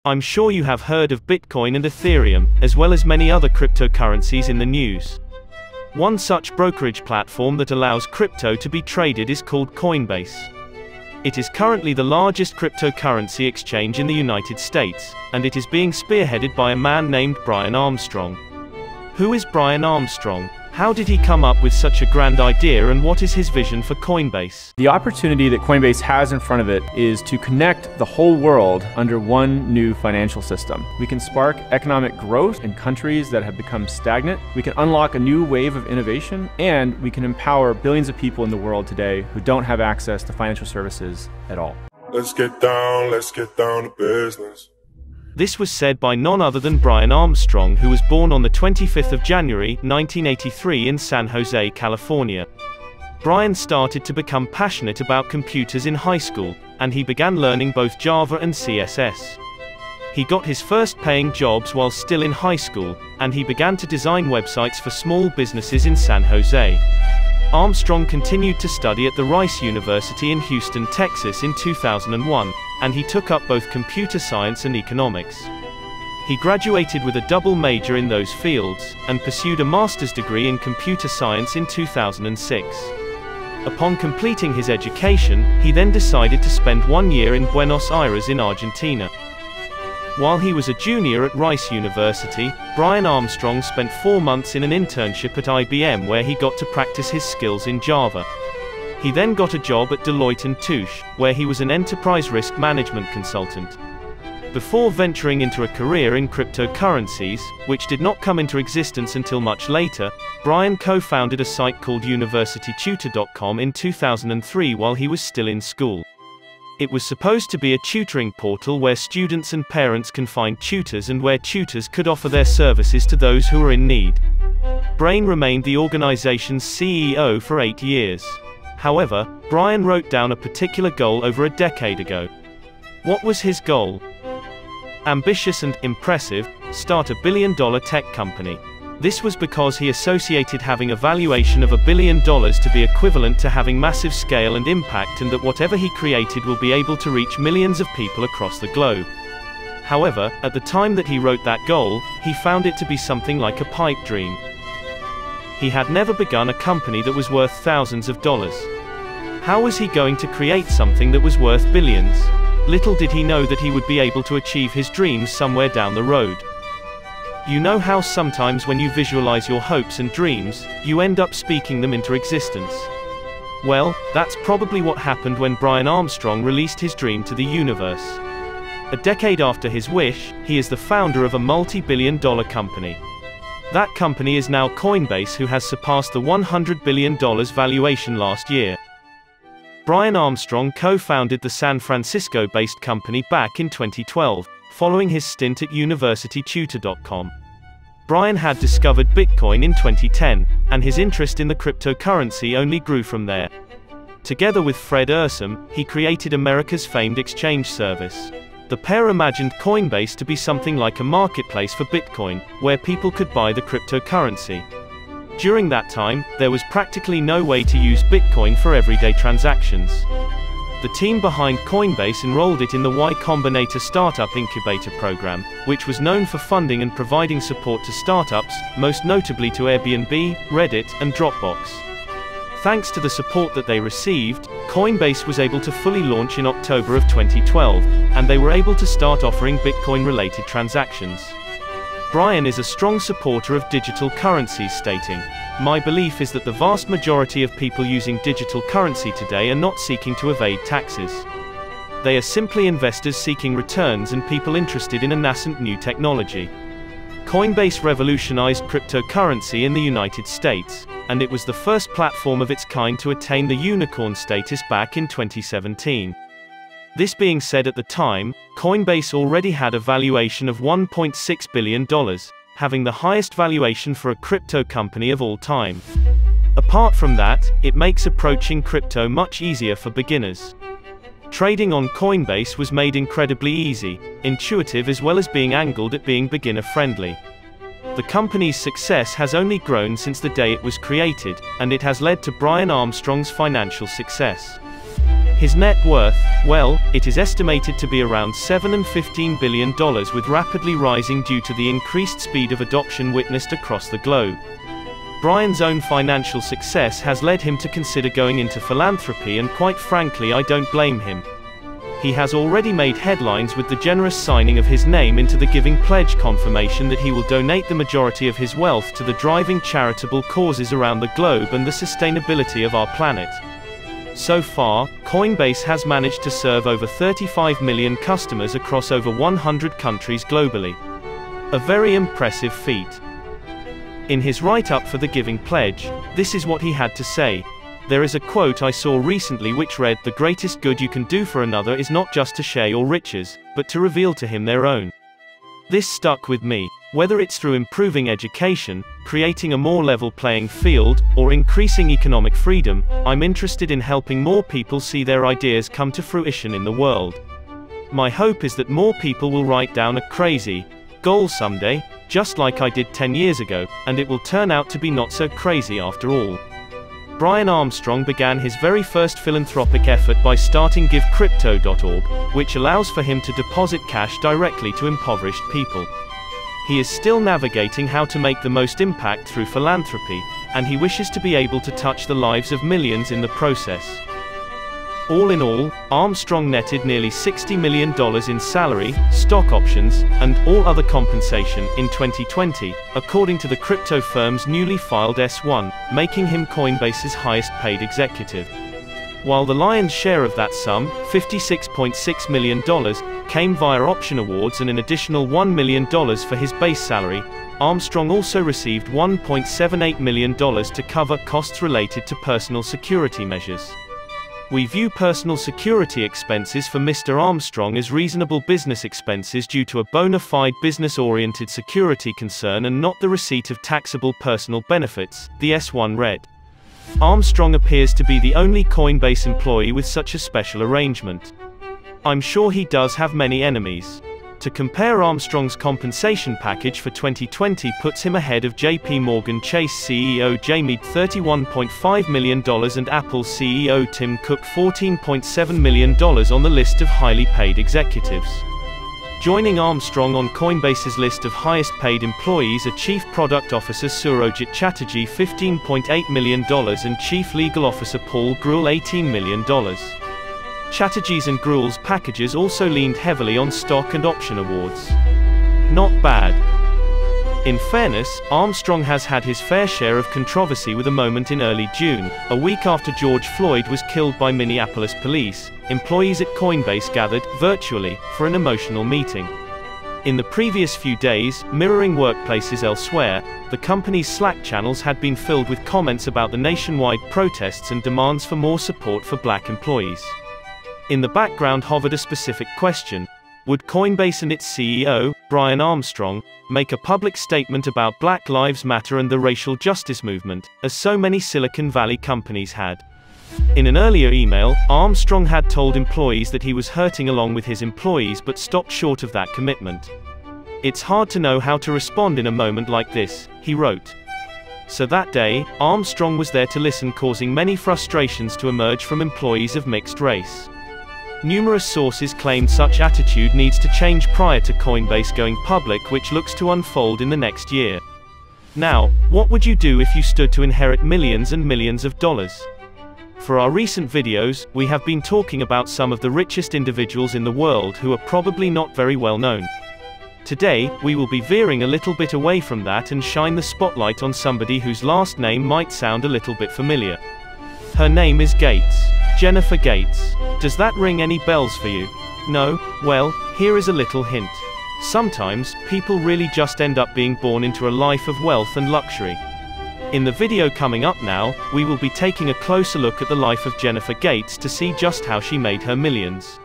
I'm sure you have heard of Bitcoin and Ethereum, as well as many other cryptocurrencies in the news. One such brokerage platform that allows crypto to be traded is called Coinbase. It is currently the largest cryptocurrency exchange in the United States, and it is being spearheaded by a man named Brian Armstrong. Who is Brian Armstrong? How did he come up with such a grand idea, and what is his vision for Coinbase? The opportunity that Coinbase has in front of it is to connect the whole world under one new financial system. We can spark economic growth in countries that have become stagnant. We can unlock a new wave of innovation, and we can empower billions of people in the world today who don't have access to financial services at all. Let's get down to business. This was said by none other than Brian Armstrong, who was born on the 25th of January, 1983 in San Jose, California. Brian started to become passionate about computers in high school, and he began learning both Java and CSS. He got his first paying jobs while still in high school, and he began to design websites for small businesses in San Jose. Armstrong continued to study at the Rice University in Houston, Texas in 2001, and he took up both computer science and economics. He graduated with a double major in those fields, and pursued a master's degree in computer science in 2006. Upon completing his education, he then decided to spend 1 year in Buenos Aires in Argentina. While he was a junior at Rice University, Brian Armstrong spent 4 months in an internship at IBM where he got to practice his skills in Java. He then got a job at Deloitte & Touche, where he was an enterprise risk management consultant. Before venturing into a career in cryptocurrencies, which did not come into existence until much later, Brian co-founded a site called universitytutor.com in 2003 while he was still in school. It was supposed to be a tutoring portal where students and parents can find tutors and where tutors could offer their services to those who are in need. Brian remained the organization's CEO for 8 years. However, Brian wrote down a particular goal over a decade ago. What was his goal? Ambitious and impressive, start $1 billion tech company. This was because he associated having a valuation of $1 billion to be equivalent to having massive scale and impact, and that whatever he created will be able to reach millions of people across the globe. However, at the time that he wrote that goal, he found it to be something like a pipe dream. He had never begun a company that was worth thousands of dollars. How was he going to create something that was worth billions? Little did he know that he would be able to achieve his dreams somewhere down the road. You know how sometimes when you visualize your hopes and dreams, you end up speaking them into existence? Well, that's probably what happened when Brian Armstrong released his dream to the universe. A decade after his wish, he is the founder of a multi-billion-dollar company. That company is now Coinbase, who has surpassed the $100 billion valuation last year. Brian Armstrong co-founded the San Francisco-based company back in 2012, following his stint at universitytutor.com. Brian had discovered Bitcoin in 2010, and his interest in the cryptocurrency only grew from there. Together with Fred Ursum, he created America's famed exchange service. The pair imagined Coinbase to be something like a marketplace for Bitcoin, where people could buy the cryptocurrency. During that time, there was practically no way to use Bitcoin for everyday transactions. The team behind Coinbase enrolled it in the Y Combinator Startup Incubator program, which was known for funding and providing support to startups, most notably to Airbnb, Reddit, and Dropbox. Thanks to the support that they received, Coinbase was able to fully launch in October of 2012, and they were able to start offering Bitcoin-related transactions. Brian is a strong supporter of digital currencies, stating, "My belief is that the vast majority of people using digital currency today are not seeking to evade taxes. They are simply investors seeking returns and people interested in a nascent new technology." Coinbase revolutionized cryptocurrency in the United States, and it was the first platform of its kind to attain the unicorn status back in 2017. This being said, at the time, Coinbase already had a valuation of $1.6 billion, having the highest valuation for a crypto company of all time. Apart from that, it makes approaching crypto much easier for beginners. Trading on Coinbase was made incredibly easy, intuitive, as well as being angled at being beginner-friendly. The company's success has only grown since the day it was created, and it has led to Brian Armstrong's financial success. His net worth, well, it is estimated to be around $7 and $15 billion, with rapidly rising due to the increased speed of adoption witnessed across the globe. Brian's own financial success has led him to consider going into philanthropy, and quite frankly I don't blame him. He has already made headlines with the generous signing of his name into the Giving Pledge, confirmation that he will donate the majority of his wealth to the driving charitable causes around the globe and the sustainability of our planet. So far, Coinbase has managed to serve over 35 million customers across over 100 countries globally. A very impressive feat. In his write-up for the Giving Pledge, this is what he had to say. There is a quote I saw recently which read, "The greatest good you can do for another is not just to share your riches, but to reveal to him their own." This stuck with me. Whether it's through improving education, creating a more level playing field, or increasing economic freedom, I'm interested in helping more people see their ideas come to fruition in the world. My hope is that more people will write down a crazy goal someday, just like I did 10 years ago, and it will turn out to be not so crazy after all. Brian Armstrong began his very first philanthropic effort by starting GiveCrypto.org, which allows for him to deposit cash directly to impoverished people. He is still navigating how to make the most impact through philanthropy, and he wishes to be able to touch the lives of millions in the process. All in all, Armstrong netted nearly $60 million in salary, stock options, and all other compensation in 2020, according to the crypto firm's newly filed S-1, making him Coinbase's highest-paid executive. While the lion's share of that sum, $56.6 million, came via option awards and an additional $1 million for his base salary, Armstrong also received $1.78 million to cover costs related to personal security measures. We view personal security expenses for Mr. Armstrong as reasonable business expenses due to a bona fide business-oriented security concern and not the receipt of taxable personal benefits, the S-1 read. Armstrong appears to be the only Coinbase employee with such a special arrangement. I'm sure he does have many enemies. To compare, Armstrong's compensation package for 2020 puts him ahead of JP Morgan Chase CEO Yiming $31.5 million and Apple CEO Tim Cook $14.7 million on the list of highly paid executives. Joining Armstrong on Coinbase's list of highest-paid employees are Chief Product Officer Surojit Chatterjee $15.8 million and Chief Legal Officer Paul Grewal $18 million. Chatterjee's and Grewal's packages also leaned heavily on stock and option awards. Not bad. In fairness, Armstrong has had his fair share of controversy, with a moment in early June, a week after George Floyd was killed by Minneapolis police. Employees at Coinbase gathered, virtually, for an emotional meeting. In the previous few days, mirroring workplaces elsewhere, the company's Slack channels had been filled with comments about the nationwide protests and demands for more support for black employees. In the background hovered a specific question: would Coinbase and its CEO, Brian Armstrong, make a public statement about Black Lives Matter and the racial justice movement, as so many Silicon Valley companies had? In an earlier email, Armstrong had told employees that he was hurting along with his employees but stopped short of that commitment. "It's hard to know how to respond in a moment like this," he wrote. So that day, Armstrong was there to listen, causing many frustrations to emerge from employees of mixed race. Numerous sources claimed such attitude needs to change prior to Coinbase going public, which looks to unfold in the next year. Now, what would you do if you stood to inherit millions and millions of dollars? For our recent videos, we have been talking about some of the richest individuals in the world who are probably not very well known. Today, we will be veering a little bit away from that and shine the spotlight on somebody whose last name might sound a little bit familiar. Her name is Gates. Jennifer Gates. Does that ring any bells for you? No? Well, here is a little hint. Sometimes, people really just end up being born into a life of wealth and luxury. In the video coming up now, we will be taking a closer look at the life of Jennifer Gates to see just how she made her millions.